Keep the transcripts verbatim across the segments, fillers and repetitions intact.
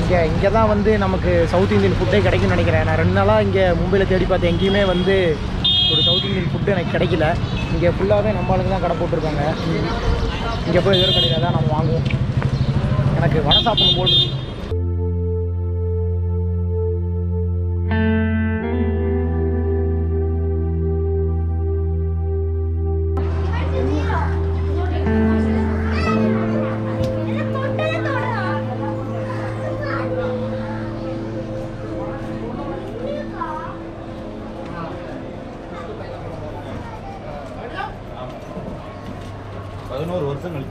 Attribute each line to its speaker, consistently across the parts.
Speaker 1: இங்கே இங்கே தான் வந்து நமக்கு சவுத் இந்தியன் ஃபுட்டே கிடைக்கும்னு நினைக்கிறேன். நான் ரெண்டு நாளாக இங்கே மும்பையில் தேடி பார்த்தேன், எங்கேயுமே வந்து ஒரு சவுத் இந்தியன் ஃபுட்டு எனக்கு கிடைக்கல. இங்கே ஃபுல்லாகவே நம்ம ஆளுங்க தான் கடை போட்டிருக்காங்க. இங்கே போய் வேறு கடையில் தான் நம்ம வாங்குவோம். எனக்கு வடை சாப்பிடணும் போல்.
Speaker 2: பதினோரு வருஷம் கழிச்சு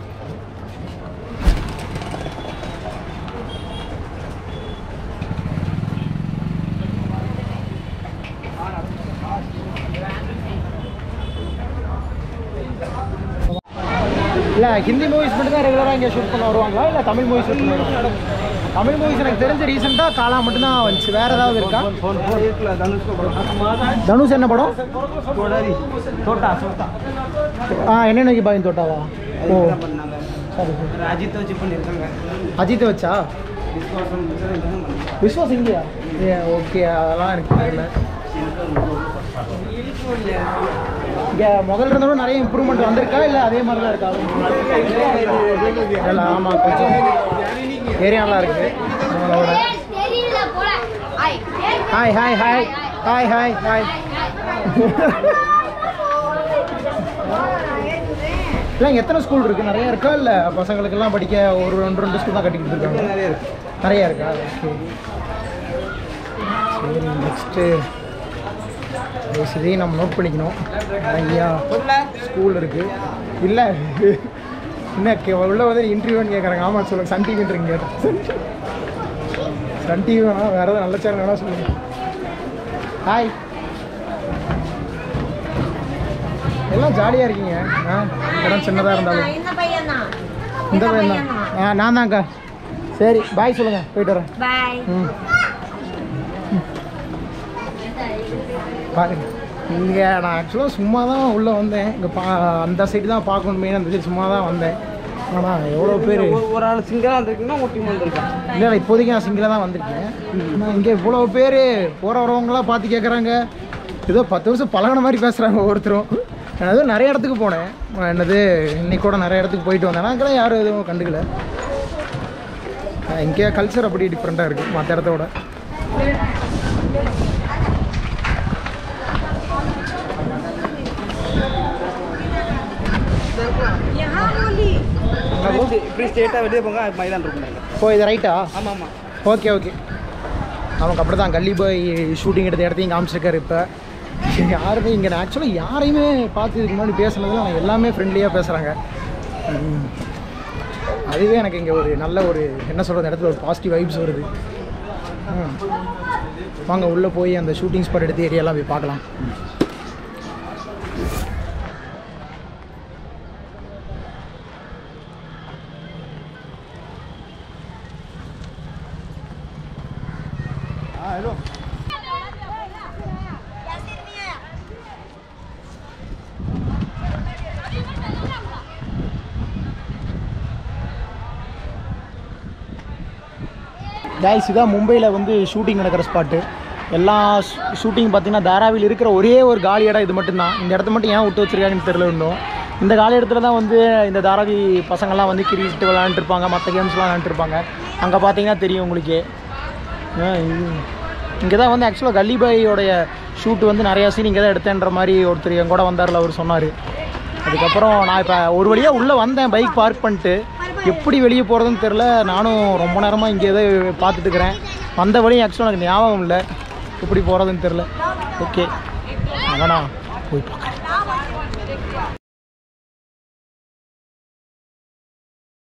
Speaker 1: இல்லை ஹிந்தி மூவிஸ் மட்டும் தான் ரெகுலராக இங்கே ஷூட் பண்ண வருவாங்களா, இல்லை தமிழ் மூவிஸ் ஷூட் பண்ணுவாங்க? தமிழ் மூவிஸ் எனக்கு தெரிஞ்ச ரீசெண்டாக காலா மட்டும்தான் வந்துச்சு. வேறு ஏதாவது இருக்கா? தனுஷ் என்ன படம்? ஆ என்னென்னைக்கு பாயின் தோட்டாவா? ஓ சரி சரி.
Speaker 3: அஜித்தை வச்சு பண்ணியிருக்காங்க.
Speaker 1: அஜித்தை வச்சா? விஸ்வாஸ் இந்தியா? ஏ ஓகே, அதெல்லாம் எனக்கு தெரியல. இங்கே முதல்ல இருந்தோட நிறைய இம்ப்ரூவ்மெண்ட் வந்திருக்கா, இல்லை அதே மாதிரி தான் இருக்கா? இல்லை ஆமாம், கொஞ்சம் ஏரியா நல்லா இருக்குது நம்மளோட. Hi hi hi hi hi hi. இல்லை இங்கே எத்தனை ஸ்கூல் இருக்குது? நிறையா இருக்கா, இல்லை பசங்களுக்கெல்லாம் படிக்க ஒரு ரெண்டு ரெண்டு ஸ்கூல் தான் கட்டிக்கிட்டு இருக்காங்க?
Speaker 3: நிறைய இருக்கு.
Speaker 1: நிறையா இருக்கா? ஓகே சரி. நெக்ஸ்ட்டு இதையும் நம்ம நோட் பண்ணிக்கணும். நிறையா ஸ்கூல் இருக்குது. இல்லை என்ன உள்ள வந்து இன்டர்வியூன்னு கேட்குறாங்க. ஆமாம் சொல்லுங்கள், சன் டிவின்றீங்க கேட்டேன். சன் டிவி வேணா, வேறு எதாவது நல்ல சேனல் வேணா சொல்லுங்கள். ஹாய், எல்லாம் ஜாலியாக இருக்கீங்க. ஆ இடம் சின்னதாக இருந்தாலும். இந்த பையன் தான். ஆ நான் தான்க்கா. சரி பாய் சொல்லுங்கள், போயிட்டு வரேன்.
Speaker 4: பாய்.
Speaker 1: ம் பாருங்க, இங்கே நான் ஆக்சுவலாக சும்மா தான் உள்ளே வந்தேன். இங்கே பா அந்த சைடு தான் பார்க்கணுமே, அந்த சைடு சும்மா தான் வந்தேன். ஆனால் எவ்வளோ பேர்
Speaker 3: ஒரு ஆள் சிங்கிளாக வந்திருக்கீங்கன்னா ஒரு டீம் வந்திருக்கேன்.
Speaker 1: இல்லை இல்லை இப்போதைக்கு நான் சிங்கிளாக தான் வந்திருக்கேன். ஆனால் இங்கே இவ்வளோ பேர் போகிற வரவங்களாம் பார்த்து கேட்குறாங்க. ஏதோ பத்து வருஷம் பழகின மாதிரி பேசுகிறாங்க ஒவ்வொருத்தரும். நான் எதுவும் நிறைய இடத்துக்கு போனேன். என்னது இன்னைக்கு கூட நிறைய இடத்துக்கு போயிட்டு வந்தேன். நாங்களாம் யாரும் எதுவும் கண்டுக்கல. இங்கே கல்ச்சர் அப்படி டிஃப்ரெண்ட்டாக இருக்குது மற்ற இடத்த விட.
Speaker 3: இப்படி ஸ்டேட்டாக வெளியே போங்க, மைதான் இருக்கும்.
Speaker 1: ஓ இது ரைட்டா?
Speaker 3: ஆமாம் ஆமாம்.
Speaker 1: Okay okay. நமக்கு அப்படி தான் கல்லி பாய் ஷூட்டிங் எடுத்த இடத்தையும் காமிச்சிருக்காரு. இப்போ யாருமே இங்கே நான் ஆக்சுவலாக யாரையுமே பார்த்து இதுக்கு முன்னாடி பேசுனதுலாம் எல்லாமே ஃப்ரெண்ட்லியாக பேசுகிறாங்க. அதுவே எனக்கு இங்கே ஒரு நல்ல ஒரு என்ன சொல்கிறது, இடத்துல ஒரு பாசிட்டிவ் வைப்ஸ் வருது. வாங்க உள்ளே போய் அந்த ஷூட்டிங் ஸ்பாட் எடுத்து ஏரியாலாம் போய் பார்க்கலாம்.
Speaker 2: ஹலோ
Speaker 1: கைஸ், இதான் மும்பையில் வந்து ஷூட்டிங் நடக்கிற ஸ்பாட்டு. எல்லா ஷூட்டிங் பார்த்திங்கன்னா தாராவியில் இருக்கிற ஒரே ஒரு காலி இடம் இது மட்டும்தான். இந்த இடத்த மட்டும் ஏன் விட்டு வச்சுருக்காங்கன்னு தெரியல இன்னும். இந்த காலி இடத்துல தான் வந்து இந்த தாராவி பசங்கள்லாம் வந்து கிரிக்கெட் விளாண்டுருப்பாங்க, மற்ற கேம்ஸ்லாம் விளாண்டுருப்பாங்க. அங்கே பார்த்தீங்கன்னா தெரியும் உங்களுக்கு. இங்கே தான் வந்து ஆக்சுவலாக கல்லி பாயோடைய ஷூட்டு வந்து நிறையா சீன் இங்கே தான் எடுத்தேன்ற மாதிரி ஒருத்தர் என் கூட வந்தார்ல, அவர் சொன்னார். அதுக்கப்புறம் நான் இப்போ ஒரு வழியாக உள்ளே வந்தேன் பைக் பார்க் பண்ணிட்டு. எப்படி வெளியே போகிறதுன்னு தெரில. நானும் ரொம்ப நேரமாக இங்கே எதை பார்த்துட்டு இருக்கிறேன். வந்த வழியும் ஆக்சுவலாக எனக்கு ஞாபகம் இல்லை, எப்படி போகிறதுன்னு தெரில. ஓகே, அதான் போய் பார்க்குறேன்.